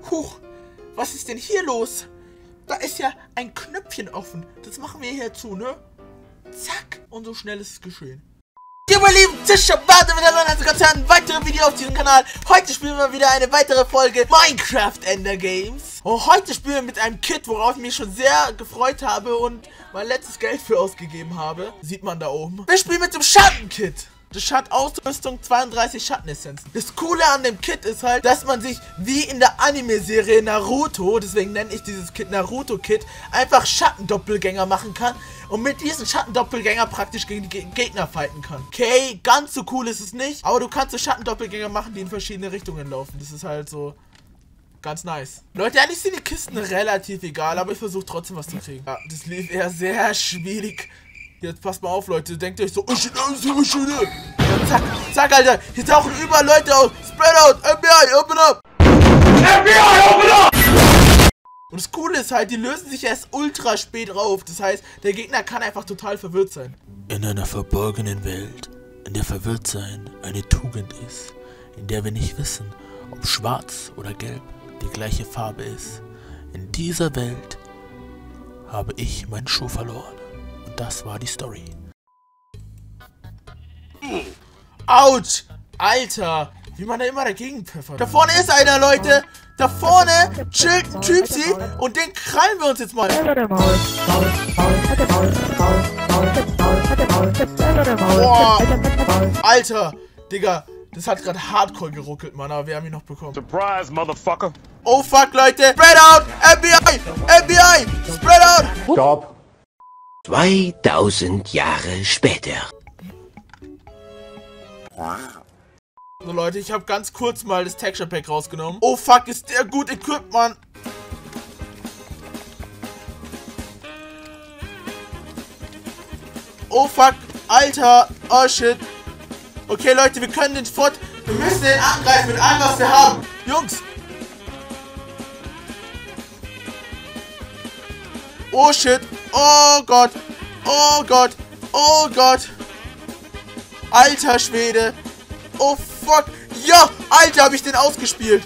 Huch, was ist denn hier los? Da ist ja ein Knöpfchen offen. Das machen wir hier zu, ne? Zack, und so schnell ist es geschehen. Ja, meine lieben Zuschauer, ein weiteres Video auf diesem Kanal. Heute spielen wir wieder eine weitere Folge Minecraft Ender Games. Und heute spielen wir mit einem Kit, worauf ich mich schon sehr gefreut habe und mein letztes Geld für ausgegeben habe. Sieht man da oben. Wir spielen mit dem Schattenkit. Das hat Ausrüstung 32 Schattenessenzen. Das Coole an dem Kit ist halt, dass man sich wie in der Anime-Serie Naruto, deswegen nenne ich dieses Kit Naruto-Kit, einfach Schattendoppelgänger machen kann und mit diesen Schattendoppelgänger praktisch gegen die Gegner fighten kann. Okay, ganz so cool ist es nicht, aber du kannst so Schattendoppelgänger machen, die in verschiedene Richtungen laufen. Das ist halt so ganz nice. Leute, eigentlich sind die Kisten relativ egal, aber ich versuche trotzdem was zu kriegen. Ja, das lief eher sehr schwierig. Jetzt passt mal auf, Leute. Denkt euch so, zack, zack, Alter. Hier tauchen überall Leute auf. Spread out, FBI, open up. FBI, open up. Und das Coole ist halt, die lösen sich erst ultra spät auf. Das heißt, der Gegner kann einfach total verwirrt sein. In einer verborgenen Welt, in der Verwirrtsein eine Tugend ist, in der wir nicht wissen, ob schwarz oder gelb die gleiche Farbe ist. In dieser Welt habe ich meinen Schuh verloren. Das war die Story. Autsch! Alter! Wie man da immer dagegen pfeffert. Da vorne ist einer, Leute! Da vorne chillt ein Typsi und den krallen wir uns jetzt mal. Boah! Alter! Digga, das hat gerade hardcore geruckelt, Mann, aber wir haben ihn noch bekommen. Surprise, motherfucker! Oh fuck, Leute! Spread out! FBI! FBI! Spread out! Stop! 2000 Jahre später. So Leute, ich habe ganz kurz mal das Texture Pack rausgenommen. Oh fuck, ist der gut equipped, Mann. Oh fuck, Alter. Oh shit. Okay Leute, wir können den sofort. Wir müssen den angreifen mit allem, was wir haben. Jungs. Oh shit. Oh Gott. Oh Gott. Oh Gott. Alter Schwede. Oh fuck. Ja, Alter, habe ich den ausgespielt.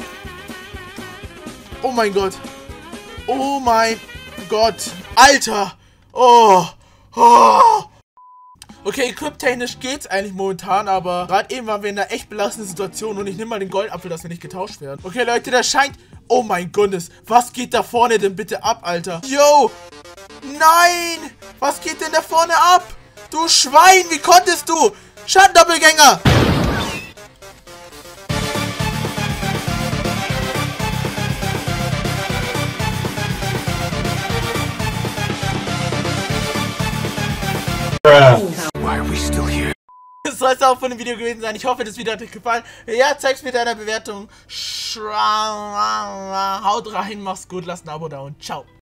Oh mein Gott. Oh mein Gott. Alter. Oh. Oh. Okay, equip-technisch geht's eigentlich momentan, aber gerade eben waren wir in einer echt belastenden Situation und ich nehme mal den Goldapfel, dass wir nicht getauscht werden. Okay, Leute, das scheint... Oh mein Gottes. Was geht da vorne denn bitte ab, Alter? Yo. Nein! Was geht denn da vorne ab? Du Schwein, wie konntest du? Schattendoppelgänger! Why are we still here? Das soll es auch von dem Video gewesen sein. Ich hoffe, das Video hat euch gefallen. Ja, zeig's mit deiner Bewertung. Haut rein, mach's gut, lasst ein Abo da und ciao.